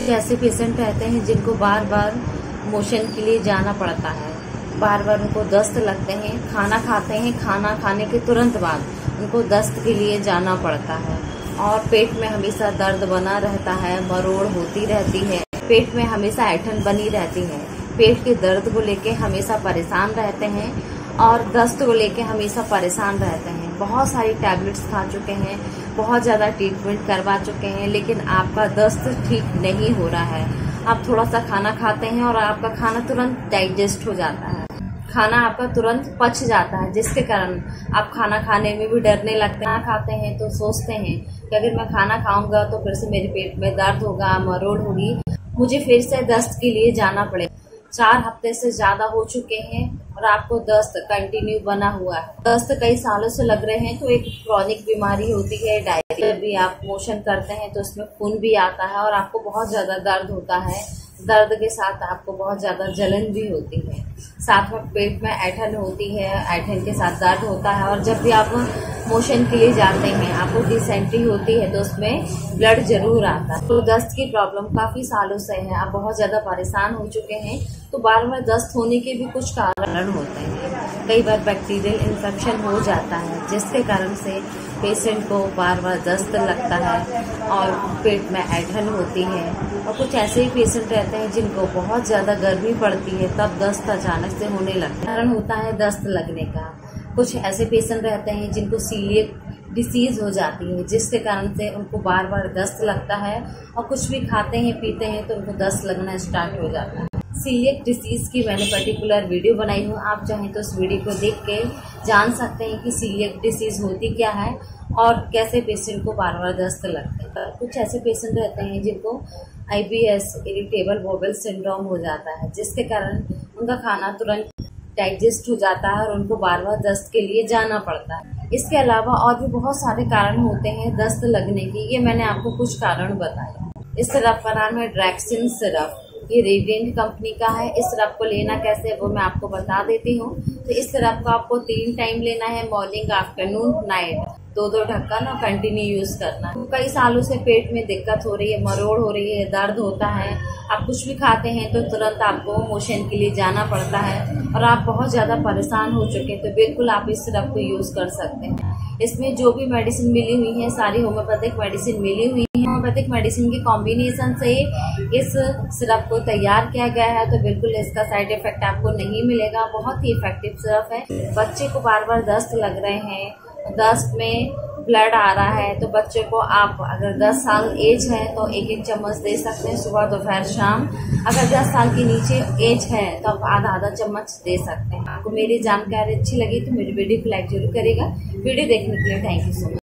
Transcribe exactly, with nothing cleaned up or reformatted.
ऐसे पेशेंट रहते हैं जिनको बार बार मोशन के लिए जाना पड़ता है, बार बार उनको दस्त लगते हैं, खाना खाते हैं, खाना खाने के तुरंत बाद उनको दस्त के लिए जाना पड़ता है और पेट में हमेशा दर्द बना रहता है, मरोड़ होती रहती है, पेट में हमेशा ऐंठन बनी रहती है, पेट के दर्द को लेके हमेशा परेशान रहते हैं और दस्त को लेके हमेशा परेशान रहते हैं। बहुत सारी टैबलेट्स खा चुके हैं, बहुत ज़्यादा ट्रीटमेंट करवा चुके हैं, लेकिन आपका दस्त ठीक नहीं हो रहा है। आप थोड़ा सा खाना खाते हैं और आपका खाना तुरंत डाइजेस्ट हो जाता है, खाना आपका तुरंत पच जाता है, जिसके कारण आप खाना खाने में भी डरने लगते हैं। खाना खाते हैं तो सोचते हैं कि अगर मैं खाना खाऊंगा तो फिर से मेरे पेट में दर्द होगा, मरोड़ होगी, मुझे फिर से दस्त के लिए जाना पड़ेगा। चार हफ्ते से ज्यादा हो चुके हैं और आपको दस्त कंटिन्यू बना हुआ है, दस्त कई सालों से लग रहे हैं, तो एक क्रॉनिक बीमारी होती है डायरिया। भी आप मोशन करते हैं तो उसमें खून भी आता है और आपको बहुत ज्यादा दर्द होता है, दर्द के साथ आपको बहुत ज्यादा जलन भी होती है, साथ में पेट में ऐंठन होती है, ऐंठन के साथ दर्द होता है और जब भी आप मोशन के लिए जाते हैं आपको डिसेंट्री होती है तो उसमें ब्लड जरूर आता है। तो दस्त की प्रॉब्लम काफी सालों से है, आप बहुत ज्यादा परेशान हो चुके हैं, तो बार बार दस्त होने के भी कुछ कारण होते हैं। कई बार बैक्टीरियल इन्फेक्शन हो जाता है जिसके कारण से पेशेंट को बार बार दस्त लगता है और पेट में ऐंठन होती है। और कुछ ऐसे ही पेशेंट रहते हैं जिनको बहुत ज्यादा गर्मी पड़ती है तब दस्त अचानक से होने लगता है, कारण होता है दस्त लगने का। कुछ ऐसे पेशेंट रहते हैं जिनको सीलिएक डिसीज हो जाती है जिसके कारण से उनको बार बार दस्त लगता है और कुछ भी खाते हैं पीते हैं तो उनको दस्त लगना स्टार्ट हो जाता है। सीलिएक डिसीज की मैंने पर्टिकुलर वीडियो बनाई हूँ, आप चाहें तो उस वीडियो को देख के जान सकते हैं कि सीलिएक डिसीज होती क्या है और कैसे पेशेंट को बार बार दस्त लगते हैं। कुछ ऐसे पेशेंट रहते हैं जिनको I B S irritable bowel syndrome हो जाता है जिसके कारण उनका खाना तुरंत डाइजेस्ट हो जाता है और उनको बार बार दस्त के लिए जाना पड़ता है। इसके अलावा और भी बहुत सारे कारण होते हैं दस्त लगने की, ये मैंने आपको कुछ कारण बताए। इस सिरप का नाम है ड्रैक्सिन सिरप, ये रेडिएंट कंपनी का है। इस सिरप को लेना कैसे वो मैं आपको बता देती हूँ। तो इस सिरप को आपको तीन टाइम लेना है, मॉर्निंग, आफ्टरनून, नाइट, दो दो ढक्कन और कंटिन्यू यूज करना है। कई सालों से पेट में दिक्कत हो रही है, मरोड़ हो रही है, दर्द होता है, आप कुछ भी खाते हैं तो तुरंत आपको मोशन के लिए जाना पड़ता है और आप बहुत ज्यादा परेशान हो चुके हैं, तो बिल्कुल आप इस सिरप को यूज कर सकते हैं। इसमें जो भी मेडिसिन मिली हुई है सारी होम्योपैथिक मेडिसिन मिली हुई है। होम्योपैथिक मेडिसिन के कॉम्बिनेशन से इस सिरप को तैयार किया गया है, तो बिल्कुल इसका साइड इफेक्ट आपको नहीं मिलेगा। बहुत ही इफेक्टिव सिरप है। बच्चे को बार बार दस्त लग रहे हैं, दस्त में ब्लड आ रहा है, तो बच्चे को आप अगर दस साल एज है तो एक एक चम्मच दे सकते हैं सुबह, दोपहर, शाम। अगर दस साल के नीचे एज है तो आप आधा आधा चम्मच दे सकते हैं। आपको मेरी जानकारी अच्छी लगी तो मेरी वीडियो को लाइक जरूर करेगा। वीडियो देखने के लिए थैंक यू सो मच।